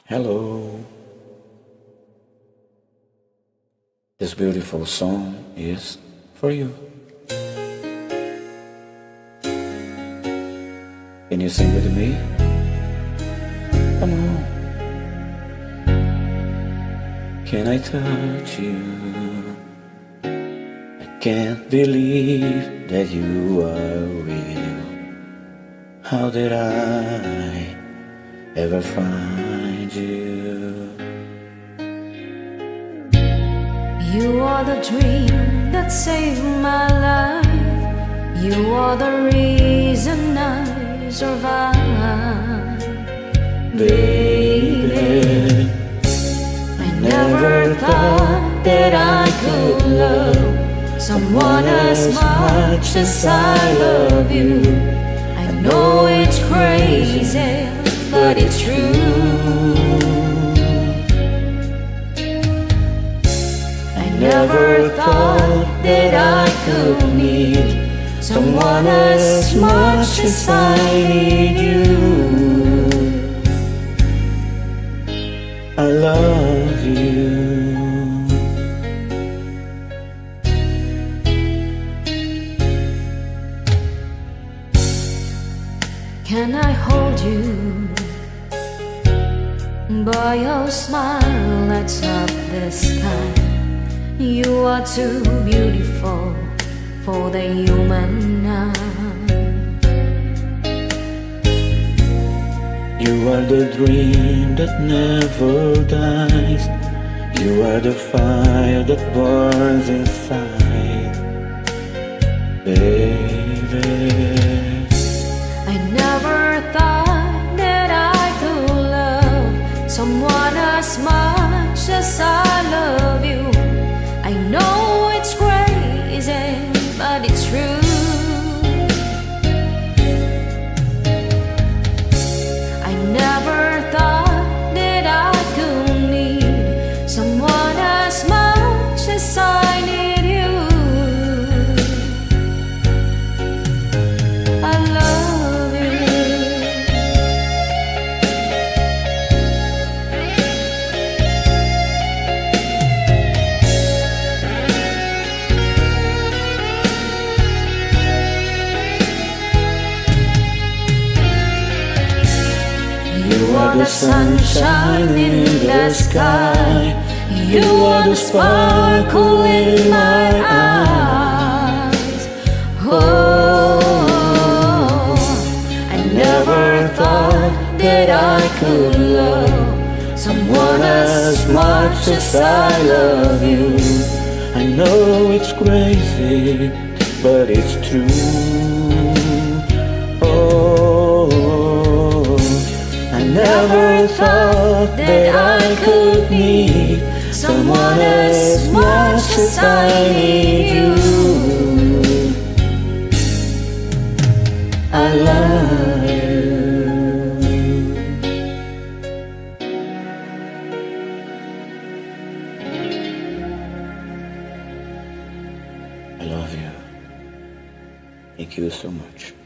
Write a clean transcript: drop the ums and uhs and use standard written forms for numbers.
Hello. This beautiful song is for you. Can you sing with me? Come on. Can I touch you? I can't believe that you are real. How did I ever find you? You are the dream that saved my life. You are the reason I survive. Baby, I never thought that I could love someone as much as I love you. I know it's crazy, but it's true. I never thought that I could need someone as much as I need you. I love you. Can I hold you? By your smile lights up the sky. You are too beautiful for the human eye. You are the dream that never dies. You are the fire that burns inside. Baby, I never thought that I could love someone as much as I love you. I know it's crazy, but it's true. I never thought that I could need someone as much as I need you. I love you. You are the sunshine in the sky. You are the sparkle in my eyes. Oh, I never thought that I could love someone as much as I love you. I know it's crazy, but it's true. Oh, I never thought that I could need someone as much as I need you. I love you. I love you. Thank you so much.